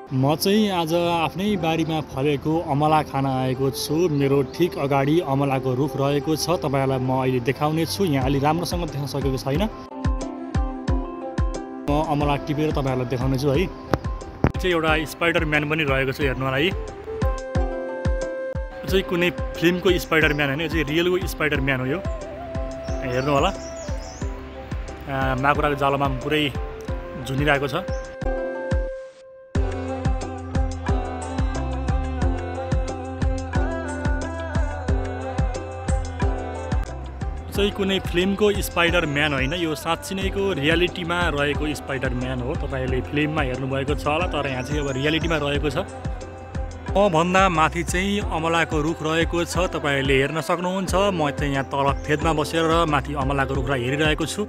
म चाहिँ आज आफ्नै बारीमा फलेको अमला खान आएको छु। मेरो ठिक अगाडि अमलाको रुख रहेको छ। तपाईहरुलाई म अहिले देखाउने छु। यहाँ अलि राम्रोसँग देख्न सकेको छैन। म अमला टिपेर तपाईहरुलाई देखाउने छु है। चाहिँ एउटा स्पाइडरम्यान पनि रहेको छ, हेर्नु होला है। यो चाहिँ कुनै फिल्मको स्पाइडरम्यान हैन, यो चाहिँ रियलको स्पाइडरम्यान हो यो। हेर्नु होला। माकुराको जालोमा पुरै झुनिरहेको छ। चाहिँ कुनै फिल्मको स्पाइडरम्यान होइन, यो साँच्चै नैको रियालिटीमा रहेको स्पाइडरम्यान हो। तपाईले फिल्ममा हेर्नुभएको छ होला, तर यहाँ चाहिँ अब रियालिटीमा रहेको छ। भन्दा माथि चाहिँ अमलाको रुख रहेको छ, तपाईले हेर्न सक्नुहुन्छ। म चाहिँ यहाँ तल फेदमा बसेर माथि अमलाको रुखलाई हेरिरहेको छु।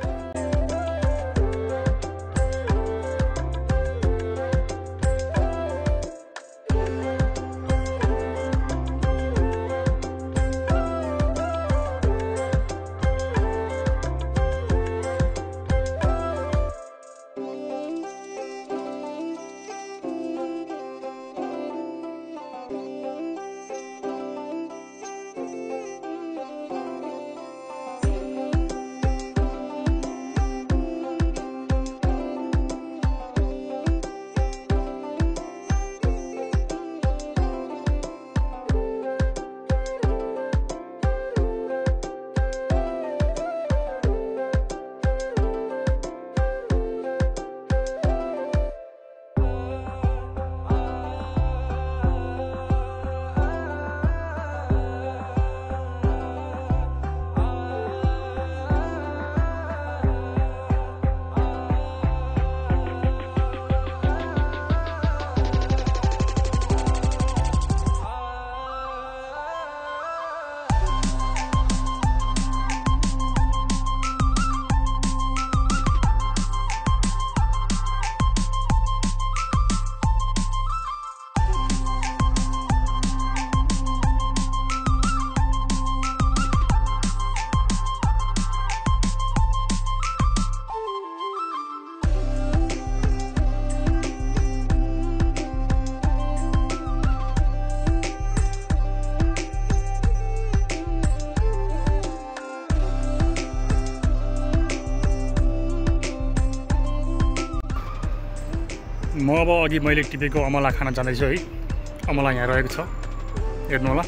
म अब अघि मैले टिपेको अमला खान जाँदैछु है। अमला यहाँ रहेको छ, हेर्नु होला।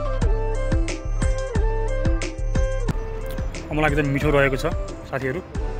अमला एकदम मिठो रहेको छ साथीहरु।